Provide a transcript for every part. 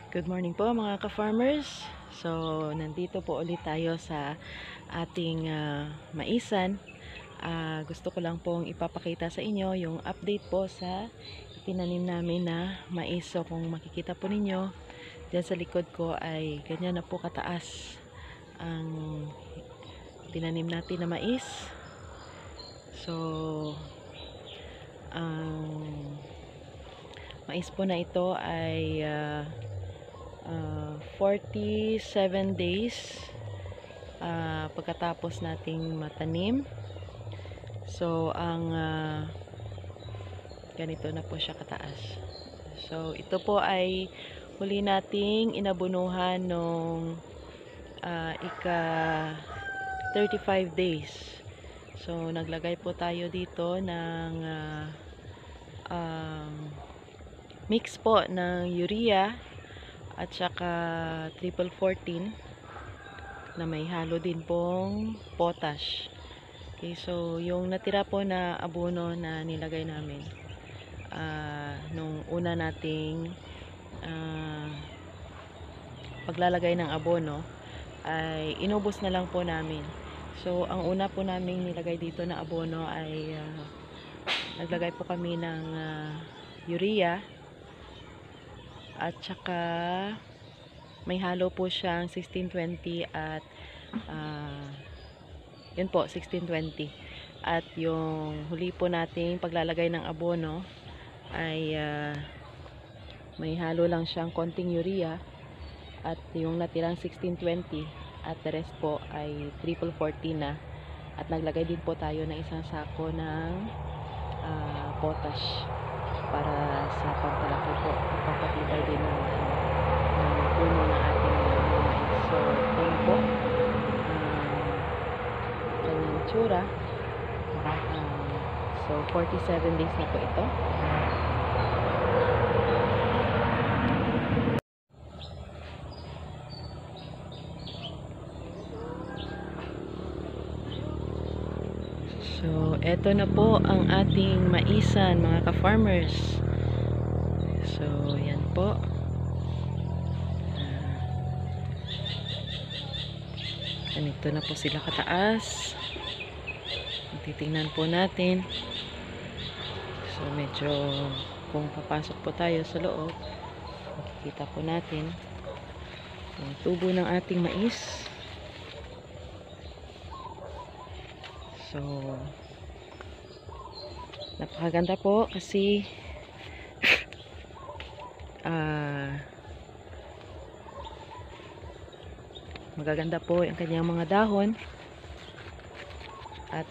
Good morning po mga ka-farmers. So, nandito po ulit tayo sa ating maisan. Gusto ko lang pong ipapakita sa inyo yung update po sa tinanim namin na mais. So, kung makikita po ninyo, dyan sa likod ko ay ganyan na po kataas ang tinanim natin na mais. So, ang mais po na ito ay 47 days pagkatapos nating matanim. So ang ganito na po siya kataas. So ito po ay huli nating inabunuhan nung ika 35 days. So naglagay po tayo dito ng mix po ng urea at saka triple 14 na may halo din pong potash. Okay, so yung natira po na abono na nilagay namin nung una nating paglalagay ng abono ay inubos na lang po namin. So ang una po namin nilagay dito na abono ay naglagay po kami ng urea at saka may halo po siyang 1620 at yun po 1620 at yung huli po nating paglalagay ng abono ay may halo lang siyang konting urea at yung natirang 1620 at the rest po ay triple 14 na at naglagay din po tayo ng isang sako ng potash para sa pagpalaki po at pagpatibay din ng puno ng ating mais. So, yun po kanyang tsura. So, 47 days na po ito. So, eto na po ang ating maisan mga ka-farmers. So, yan po. Ganito na po sila kataas. Titingnan po natin. So, medyo kung papasok po tayo sa loob, makikita po natin yung tubo ng ating mais. So, napakaganda po kasi magaganda po yung kanyang mga dahon at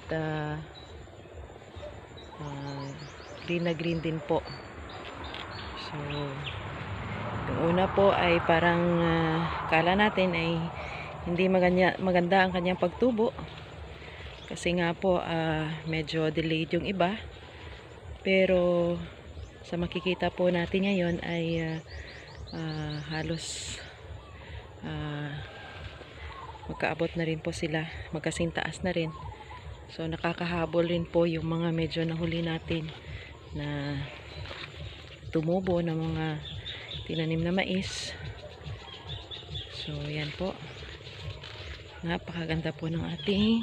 green na green din po. So, yung una po ay parang kala natin ay hindi maganda ang kanyang pagtubo kasi nga po medyo delayed yung iba, pero sa makikita po natin ngayon ay halos magkaabot na rin po sila, magkasintaas na rin. So nakakahabol rin po yung mga medyo nahuli natin na tumubo ng mga tinanim na mais. So yan po, napakaganda po ng ating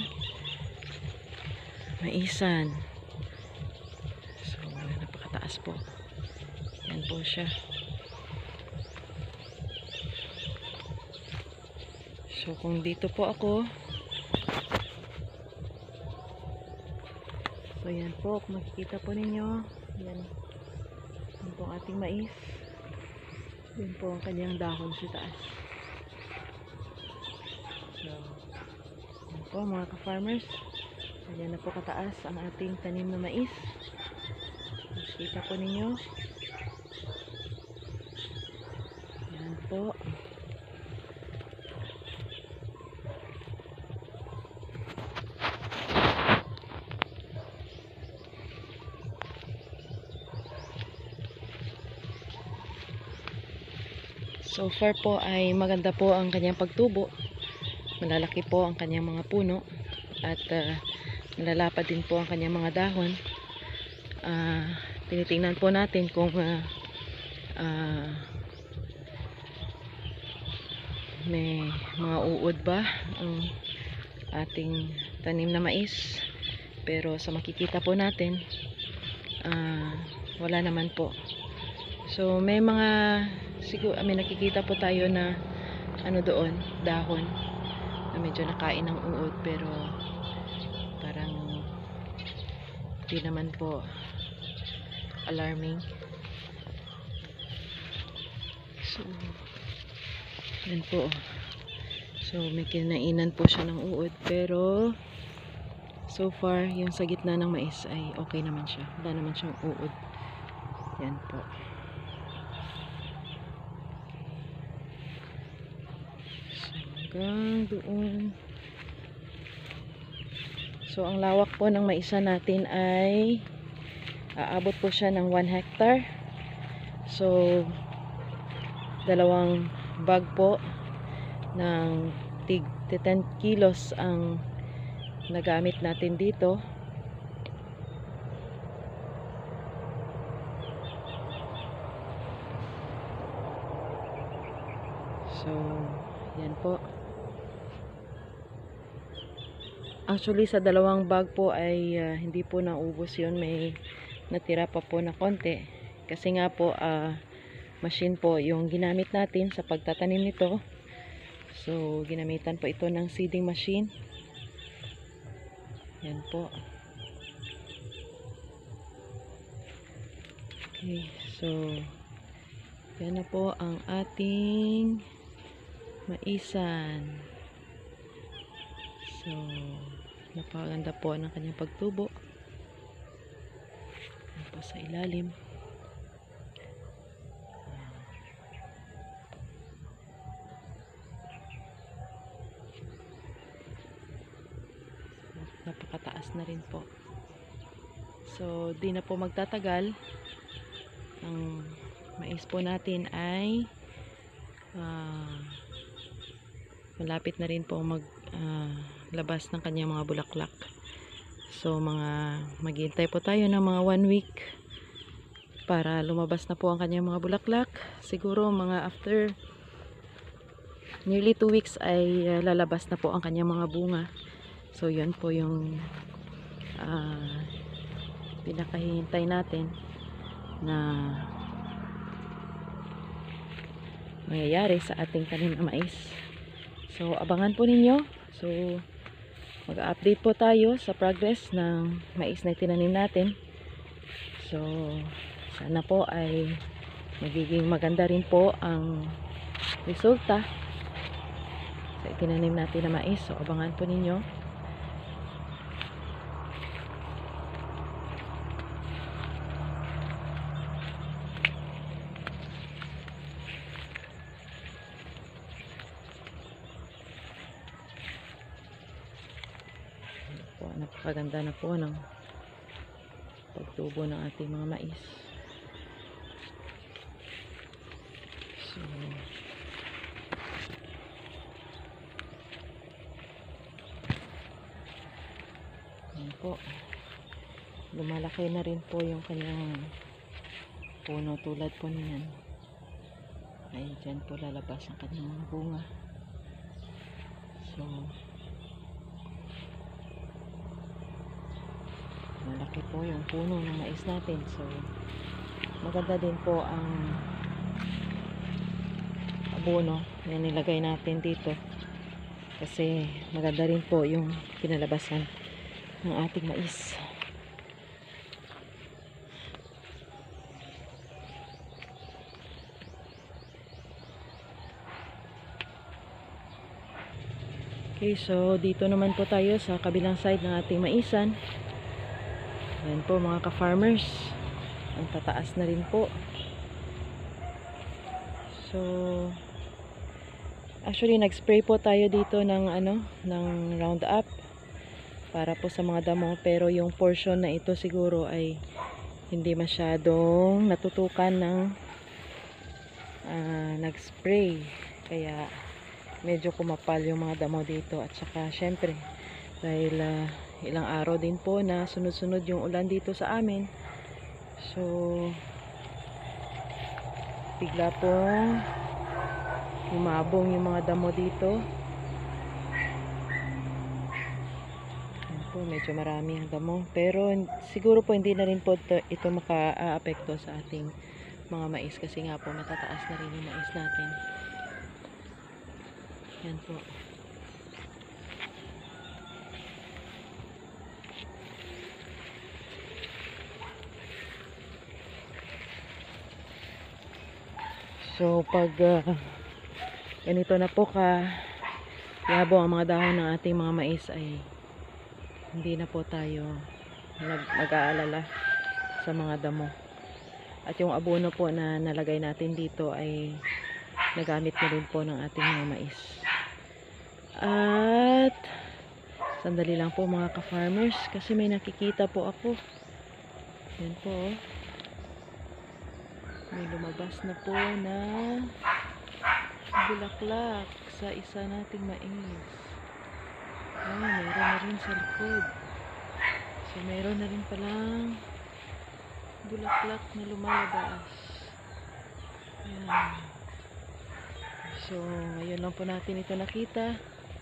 maisan. So napakataas po, yan po siya. So kung dito po ako, so yan po, kung makikita po ninyo, yan po ang ating mais. Yan po ang kanyang dahon sa taas. So yan po mga ka-farmers, yan na po kataas ang ating tanim na mais. Makikita po ninyo, yan po. So far po ay maganda po ang kanyang pagtubo. Malalaki po ang kanyang mga puno at nalalapad din po ang kanyang mga dahon. Tinitingnan po natin kung may mga uod ba ang ating tanim na mais, pero sa makikita po natin wala naman po. So may mga siguro may nakikita po tayo na ano doon, dahon na medyo nakain ng uod, pero parang di naman po alarming. So yan po. So may kinainan po siya ng uod, pero so far yung sa gitna ng mais ay okay naman siya, wala naman siyang uod. Yan po. So hanggang doon. So ang lawak po ng maisa natin ay aabot po siya ng 1 hectare. So 2 bag po ng tig 10 kilos ang nagamit natin dito. So yan po. Actually sa 2 bag po ay hindi po naubos yun, may natira pa po na konti kasi nga po machine po yung ginamit natin sa pagtatanim nito. So ginamitan po ito ng seeding machine. Yan po. Okay, so yan na po ang ating maisan. So napakaganda po ng kanyang pagtubo. Yan po sa ilalim. Napakataas na rin po. So di na po magtatagal, ang mais po natin ay malapit na rin po labas ng kanyang mga bulaklak. So maghihintay po tayo ng mga 1 week para lumabas na po ang kanyang mga bulaklak. Siguro mga after nearly 2 weeks ay lalabas na po ang kanyang mga bunga. So yun po yung pinakahihintay natin na mangyayari sa ating tanim na mais. So abangan po ninyo. So mag-update po tayo sa progress ng mais na tinanim natin. So sana po ay magiging maganda rin po ang resulta sa itinanim natin na mais. So abangan po ninyo. Napakaganda na po ng pagtubo ng ating mga mais. So yan po, lumalaki na rin po yung kanyang puno tulad po niyan. Ay dyan po lalabas ang kanyang mga bunga. So malaki po yung puno ng mais natin. So maganda din po ang abono na nilagay natin dito, kasi maganda rin po yung kinalabasan ng ating mais. Okay, so dito naman po tayo sa kabilang side ng ating maisan. Yan po mga ka-farmers, ang tataas na rin po. So actually nag-spray po tayo dito ng ng Roundup para po sa mga damo, pero yung portion na ito siguro ay hindi masyadong natutukan ng nag-spray, kaya medyo kumapal yung mga damo dito. At saka syempre dahil ilang araw din po na sunod-sunod yung ulan dito sa amin, so bigla po Umabong yung mga damo dito. Yan po, medyo marami ang damo. Pero siguro po hindi na rin po ito maka-aapekto sa ating mga mais kasi nga po matataas na rin yung mais natin. Yan po. So pag ganito na po yabo ang mga dahon ng ating mga mais ay hindi na po tayo mag-aalala sa mga damo. At yung abono po na nalagay natin dito ay nagamit na rin po ng ating mga mais. At sandali lang po mga ka-farmers kasi may nakikita po ako. Yan po. May lumabas na po na bulaklak sa isa nating mais. Meron na rin sa likod. So, meron na rin palang bulaklak na lumalabas. Ayan. So, ngayon lang po natin ito nakita.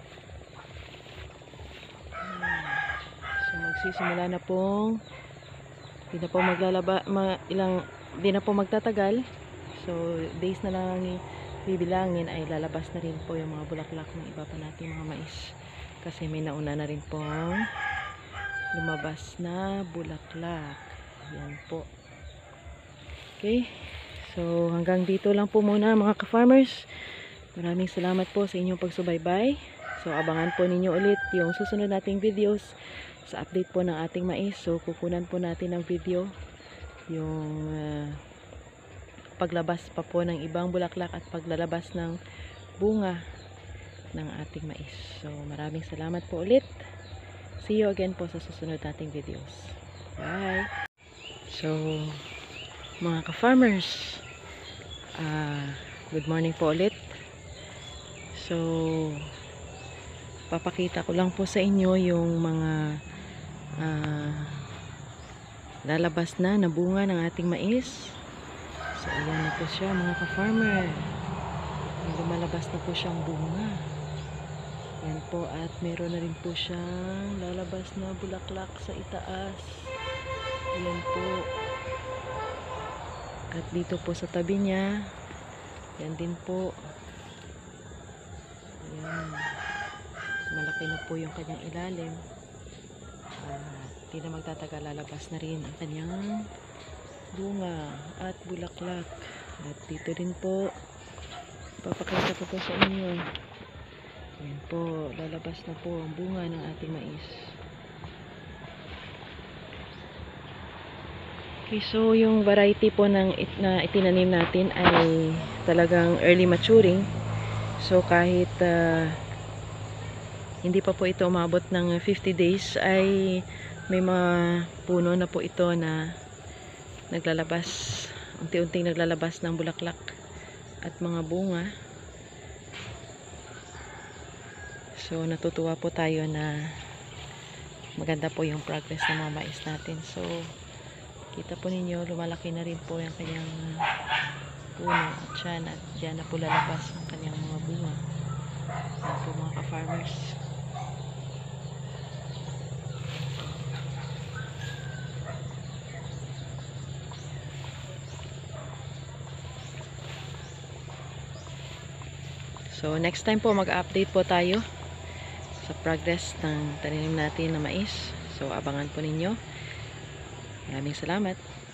Ayan. So, magsisimula na pong hindi na po hindi na po magtatagal. So, days na lang bibilangin ay lalabas na rin po yung mga bulaklak ng iba pa nating mga mais. Kasi may nauna na rin pong lumabas na bulaklak. Yan po. Okay. So, hanggang dito lang po muna mga ka-farmers. Maraming salamat po sa inyong pagsubaybay. So, abangan po ninyo ulit yung susunod nating videos sa update po ng ating mais. So, kukunan po natin ng video yung paglabas pa po ng ibang bulaklak at paglalabas ng bunga ng ating mais. So, maraming salamat po ulit. See you again po sa susunod nating videos. Bye! So, mga ka-farmers, good morning po ulit. So, papakita ko lang po sa inyo yung mga lalabas na bunga ng ating mais. So, ayan na po siya mga ka-farmer. Lumalabas na po siyang bunga. Ayan po, at meron na rin po siyang lalabas na bulaklak sa itaas. Ayan po. At dito po sa tabi niya, yan din po. Ayan. Malaki na po yung kanyang ilalim. Di na magtatagal, lalabas na rin ang kanyang bunga at bulaklak. At dito din po, papakita ko po sa inyo. Ayan po, lalabas na po ang bunga ng ating mais. Okay, so yung variety po na itinanim natin ay talagang early maturing. So kahit hindi pa po ito umabot ng 50 days ay may mga puno na po ito na naglalabas, unti-unting naglalabas ng bulaklak at mga bunga. So natutuwa po tayo na maganda po yung progress ng mga mais natin. So kita po ninyo, lumalaki na rin po yung kanyang puno at tiyan, at dyan na po lalabas ang kanyang mga bunga. Yan po mga ka-farmers. So next time po mag-update po tayo sa progress ng tanim natin na mais. So abangan po ninyo. Maraming salamat.